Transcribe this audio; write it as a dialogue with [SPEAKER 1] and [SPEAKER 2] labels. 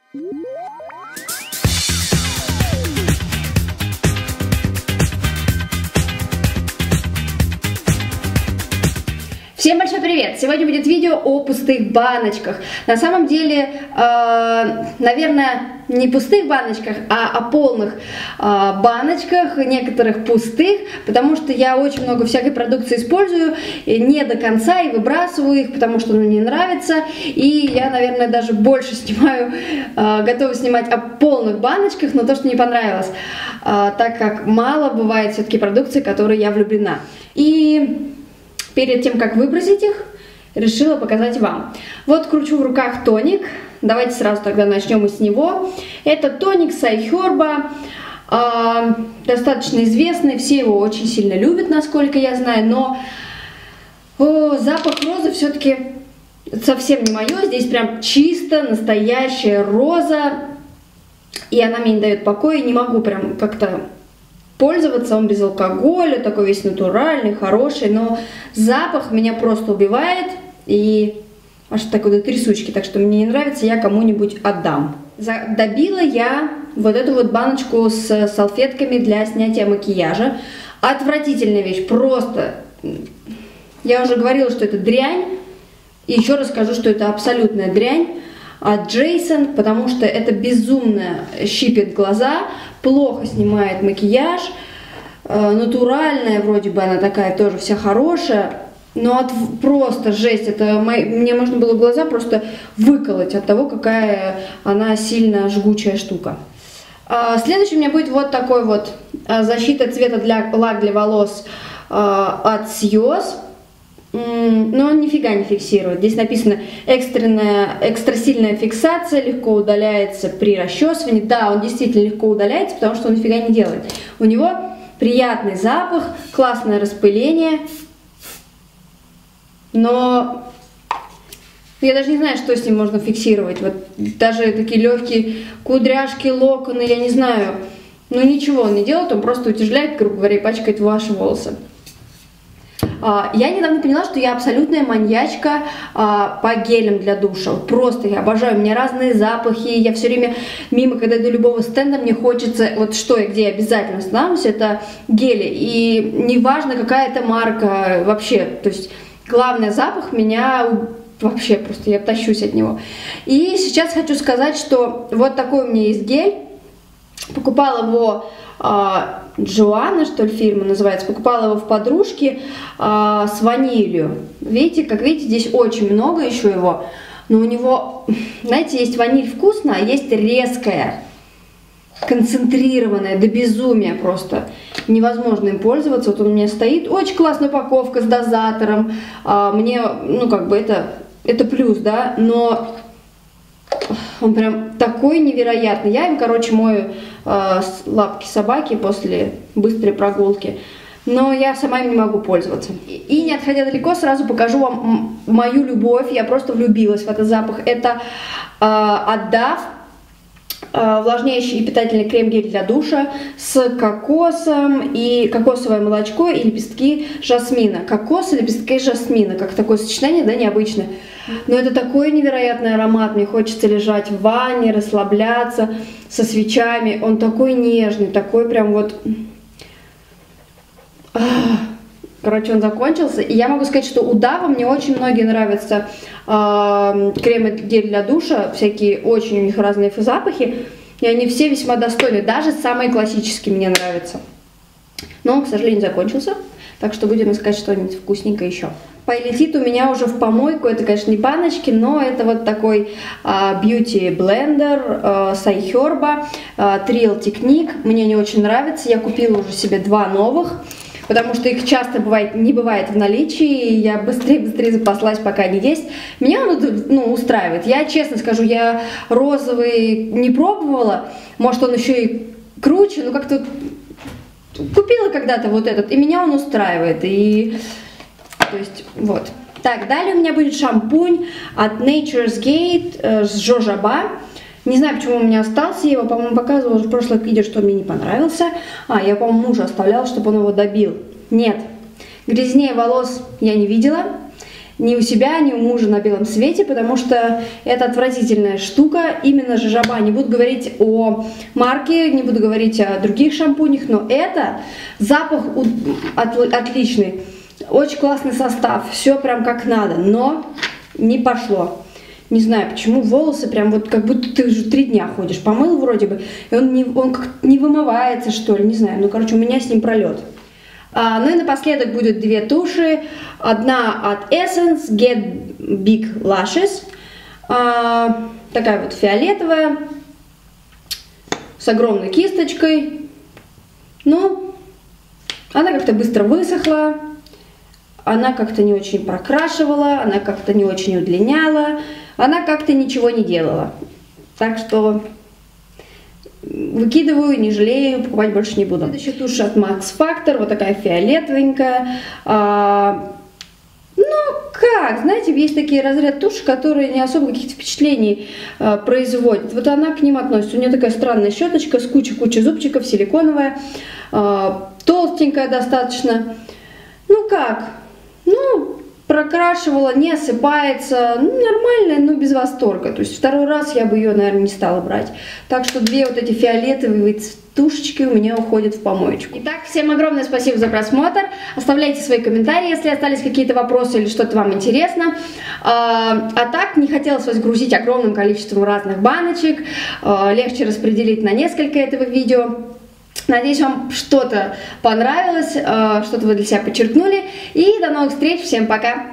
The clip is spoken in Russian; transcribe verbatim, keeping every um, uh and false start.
[SPEAKER 1] Всем большой привет! Сегодня будет видео о пустых баночках. На самом деле, э, наверное, не пустых баночках, а о полных э, баночках, некоторых пустых, потому что я очень много всякой продукции использую не до конца и выбрасываю их, потому что мне не нравится. И я, наверное, даже больше снимаю, э, готова снимать о полных баночках, но то, что не понравилось, э, так как мало бывает все-таки продукции, в которой я влюблена. И перед тем, как выбросить их, решила показать вам. Вот кручу в руках тоник. Давайте сразу тогда начнем и с него. Это тоник Сайхерба. Э, достаточно известный. Все его очень сильно любят, насколько я знаю. Но о, запах розы все-таки совсем не мое. Здесь прям чисто настоящая роза. И она мне не дает покоя. Не могу прям как-то пользоваться, он без алкоголя, такой весь натуральный, хороший, но запах меня просто убивает, и аж такой до трясучки, так что мне не нравится, я кому-нибудь отдам. Добила я вот эту вот баночку с салфетками для снятия макияжа. Отвратительная вещь, просто. Я уже говорила, что это дрянь, и еще раз скажу, что это абсолютная дрянь от Джейсон, потому что это безумно щипет глаза, плохо снимает макияж, э, натуральная вроде бы она такая тоже вся хорошая, но от, просто жесть, это мои, мне можно было глаза просто выколоть от того, какая она сильно жгучая штука. Э, следующий у меня будет вот такой вот э, защита цвета для лак для волос э, от Сьюз. Но он нифига не фиксирует. Здесь написано экстренная, экстрасильная фиксация, легко удаляется при расчесывании. Да, он действительно легко удаляется, потому что он нифига не делает. У него приятный запах, классное распыление, но я даже не знаю, что с ним можно фиксировать. Вот даже такие легкие кудряшки, локоны, я не знаю. Ну ничего он не делает, он просто утяжеляет, грубо говоря, и пачкает ваши волосы. Я недавно поняла, что я абсолютная маньячка а, по гелям для душа. Вот просто я обожаю, у меня разные запахи, я все время мимо, когда иду любого стенда, мне хочется, вот что и где я обязательно останавливаюсь, это гели. И неважно, какая это марка вообще, то есть главный запах меня вообще просто, я тащусь от него. И сейчас хочу сказать, что вот такой у меня есть гель, покупала его а, Джоанна, что ли, фирма называется, покупала его в подружке а, с ванилью. Видите, как видите, здесь очень много еще его, но у него, знаете, есть ваниль вкусная, а есть резкая, концентрированная, до безумия просто. Невозможно им пользоваться. Вот он у меня стоит, очень классная упаковка с дозатором, а, мне, ну, как бы это, это плюс, да, но он прям такой невероятный. Я им, короче, мою э, лапки собаки после быстрой прогулки. Но я сама им не могу пользоваться. И не отходя далеко, сразу покажу вам мою любовь. Я просто влюбилась в этот запах. Это э, от Дав э, увлажняющий и питательный крем-гель для душа с кокосом и кокосовое молочко и лепестки жасмина. Кокос и лепестки жасмина. Как такое сочетание, да, необычное. Но это такой невероятный аромат, мне хочется лежать в ванне, расслабляться со свечами. Он такой нежный, такой прям вот... Короче, он закончился. И я могу сказать, что у Дава мне очень многие нравятся э, кремы гель для душа, всякие очень у них разные запахи. И они все весьма достойны, даже самые классические мне нравятся. Но он, к сожалению, закончился. Так что будем искать что-нибудь вкусненькое еще. Полетит у меня уже в помойку, это, конечно, не баночки, но это вот такой бьюти блендер Сайхерба Trial Technique. Мне не очень нравится, я купила уже себе два новых, потому что их часто бывает, не бывает в наличии, и я быстрее-быстрее запаслась, пока они есть. Меня он, ну, устраивает. Я честно скажу, я розовый не пробовала, может он еще и круче, но как-то... Купила когда-то вот этот, и меня он устраивает, и, то есть, вот. Так, далее у меня будет шампунь от Nature's Gate э, с Жожоба. Не знаю, почему у меня остался, я его, по-моему, показывала уже в прошлом видео, что мне не понравился. А, я, по-моему, мужу оставляла, чтобы он его добил. Нет, грязнее волос я не видела. ни у себя, ни у мужа на белом свете, потому что это отвратительная штука, именно жожоба. Не буду говорить о марке, не буду говорить о других шампунях, но это запах отличный, очень классный состав, все прям как надо, но не пошло. Не знаю, почему волосы прям вот как будто ты уже три дня ходишь, помыл вроде бы, и он, не, он как не вымывается, что ли, не знаю. Ну, короче, у меня с ним пролет. А, ну и напоследок будет две туши. Одна от Essence, Get Big Lashes. А, такая вот фиолетовая, с огромной кисточкой. Ну, она как-то быстро высохла, она как-то не очень прокрашивала, она как-то не очень удлиняла. Она как-то ничего не делала. Так что выкидываю, не жалею, покупать больше не буду. Следующая тушь от Max Factor, вот такая фиолетовенькая. А, ну, как, знаете, есть такие разряд туши, которые не особо каких-то впечатлений а, производят. Вот она к ним относится. У нее такая странная щеточка с кучей-кучей зубчиков, силиконовая, а, толстенькая достаточно. Ну, как? Ну, прокрашивала, не осыпается, ну, нормальная, но без восторга. То есть второй раз я бы ее, наверное, не стала брать. Так что две вот эти фиолетовые тушечки у меня уходят в помоечку. Итак, всем огромное спасибо за просмотр. Оставляйте свои комментарии, если остались какие-то вопросы или что-то вам интересно. А, а так, не хотелось вас грузить огромным количеством разных баночек. А, легче распределить на несколько этого видео. Надеюсь, вам что-то понравилось, что-то вы для себя подчеркнули. И до новых встреч. Всем пока!